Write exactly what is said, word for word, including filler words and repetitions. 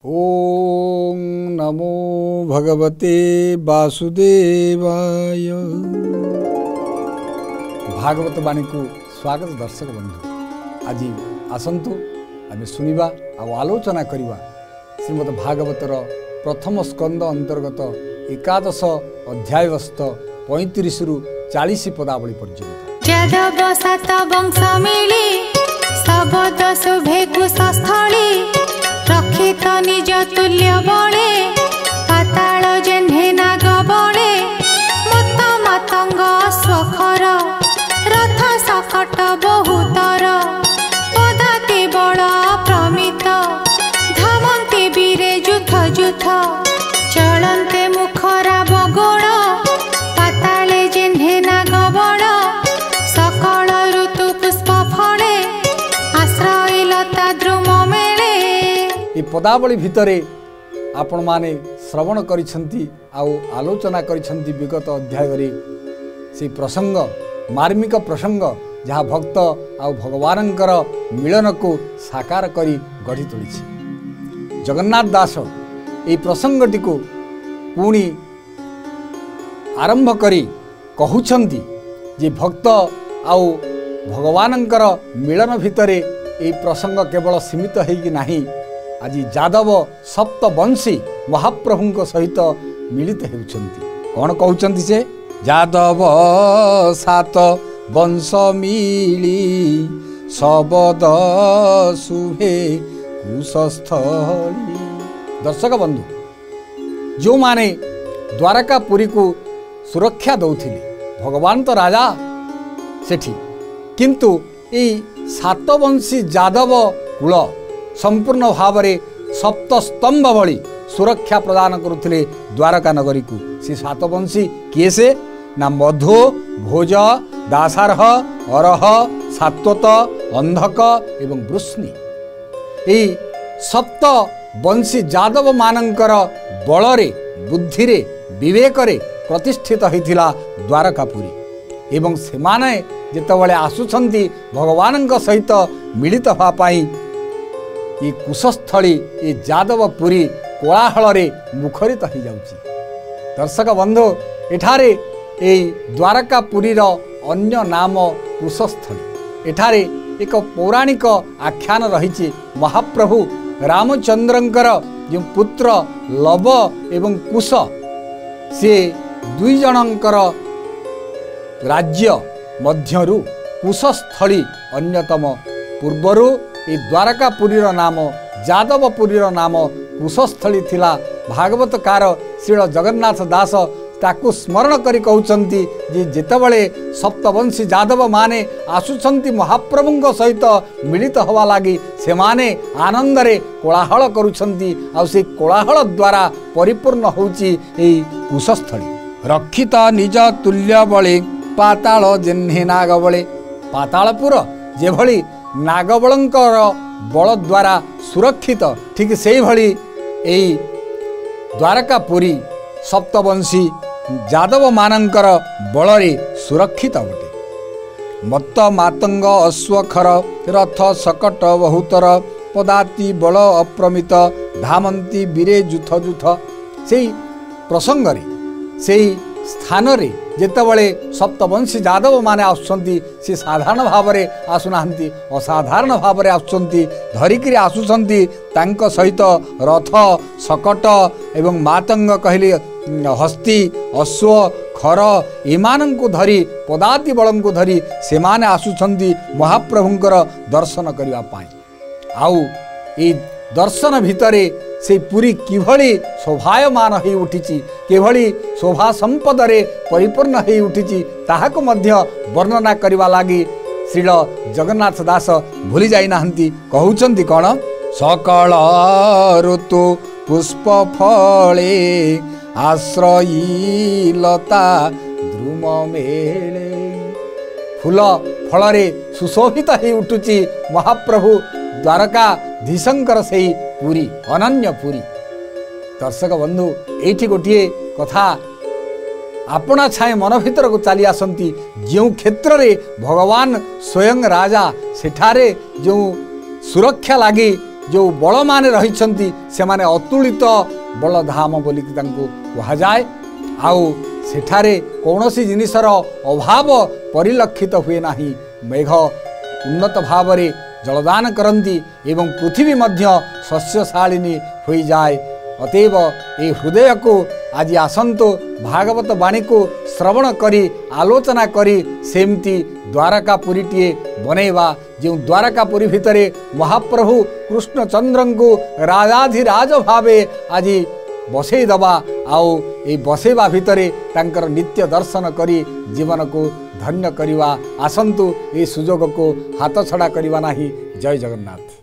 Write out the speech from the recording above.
ओम नमो भगवते वासुदेवाय। भागवत वाणी को स्वागत दर्शक बंधु। आज आसंतु आमे सुनिबा आ आलोचना करिबा श्रीमद् भागवतर प्रथम स्कंद अंतर्गत एकादश अध्यायवस्थ पैंतीस रु चालीस पदावली पर्यंत। यादव सात वंश मिली सबद शुभे कुशस्थली रक्षित निज तुल्य बणे पाताल जेन्हे नाग बणे मत मतंग स्वखर रथ सकट बहुतर पदाति बल प्रमित धामन्ते वीरे जुथ जुथ चलन्ते मुखरा बगोण पाताले जेन्हे नाग बण सकल ऋतु पुष्प फळे आश्रय लता द्रुम मेले। ये पदावली भितरे आपण माने श्रवण करिसंती आउ आलोचना करिसंती विगत अध्याय रे से प्रसंग मार्मिक प्रसंग जहाँ भक्त आउ भगवानंकर मिलन को साकार करी गढ़ी तोली। जगन्नाथ दास ये प्रसंगटी को पुणी आरंभ करी कहउछंती जे भक्त आउ भगवानंकर मिलन भितरे ये प्रसंग केवल सीमित होगी नहीं, आज यादव सप्तवंशी महाप्रभु सहित मिलित होउछंती। कौन कहउछंती से यादव सात वंश मिली सबद शुभे कुशस्थली। दर्शक बंधु, जो माने द्वारकापुरी को सुरक्षा दौथिले भगवान तो राजा सेठी, किंतु ये सातवंशी यादव कुल संपूर्ण भाव में सप्तस्तंभ भली सुरक्षा प्रदान करुथिले द्वारका नगरी को। से सातवंशी किए से ना मधु भोज दासारह अरह सात्वत अंधक एवं वृष्णि ये सप्त वंशी यादव मानकर बलरे बुद्धिरे विवेकरे प्रतिष्ठित होइथिला द्वारकापुरी एवं सेमाने जेतबेले आसुछंती भगवानंक सहित मिलित होवा पाई ये कुशस्थली ये यादवपुरी कोलाहल मुखरित हो जाउची। दर्शक बंधु, एठारे ए द्वारकापुरीर अन्य नाम कुशस्थली। एठारे एक पौराणिक आख्यान रही। महाप्रभु रामचंद्रंकर जो पुत्र लव एवं कुश से दुई जनकर राज्य मध्यरु कुशस्थली अन्यतम। पूर्वरु ये द्वारकापुरीर नाम यादवपुरीर नाम कुशस्थली थिला। भागवतकार श्री जगन्नाथ दास ताकू स्मरण करी कहउचंती जे जेतबेले सप्तवंशी यादव माने आसुछंती महाप्रभुଙ୍କ सहित मिलित होवा लागी से माने आनंद रे कोलाहल करुछंती। आ से कोलाहल द्वारा परिपूर्ण होउची ए कुशस्थली। रक्षित निज तुल्य बळे पाताल जेन्हे नाग बळे। पातालपुर जेभली नागबलंकर बल द्वारा सुरक्षित, ठीक से भली एई द्वारकापुरी सप्तवंशी यादव मानकर बलरे सुरक्षित बटे। मत्त मातंग अश्वखर रथ सकट बहुतर पदाति बल अप्रमित धामंती वीरे जुथ जुथ। से प्रसंग रे से स्थान रे जेतबेले सप्तवंशी यादव माने आसुछंती से साधारण भाव में आसुनाहांती, असाधारण भाव में आसुछंती। धरिकी आसुछंती तांक सहित रथ सकट एवं मातंग कहले हस्ती अश्व खर एमानंकु धरी पदाति बलं को धरी से माने आसुछंती महाप्रभुंकर दर्शन करिवा पाई। आउ ए दर्शन भितरे से पुरी किभली शोभायमान हो उठी, केभली शोभा संपद रे परिपूर्ण हो उठी ताहाको मध्य वर्णना करने लगी श्रील जगन्नाथ दास भूली जाई नाहंती। कहउचंती कौन सकल ऋतु पुष्प फले आश्रयी लता द्रुम मेले। फूल फल सुशोभित हो उठुची महाप्रभु द्वारका धीशंकर से पुरी अनन्य पुरी। दर्शक बंधु, एठी गोटे कथा आपना छाए मन भीतर को चली आसंती। जो क्षेत्र रे भगवान स्वयं राजा सेठारे जो सुरक्षा लगी जो बल माने रहिछंती से माने अतुलित बलधाम बोलिक तांको कुहाजाए। आउ सेठारे कौनसी जिनिसर अभाव परिलक्षित हुए नाही। मेघ उन्नत भावरे जलदान करती एवं पृथ्वी मध्य शस्यशालिनी हो जाए। अतएव ये हृदय को आज आसंतो भागवत वाणी को श्रवण करी आलोचना करी सेमती द्वारकापुरीटीए बनैवा। जो द्वारकापुरी भितरे महाप्रभु कृष्णचंद्र को राजाधिराज भावे आज बसई दबा आउ ए बसैवा भितरे तांकर नित्य दर्शन करी जीवन को धन्य करिवा। आसंतु ए सुजोग को हाथ छड़ा करिवा नाही। जय जगन्नाथ।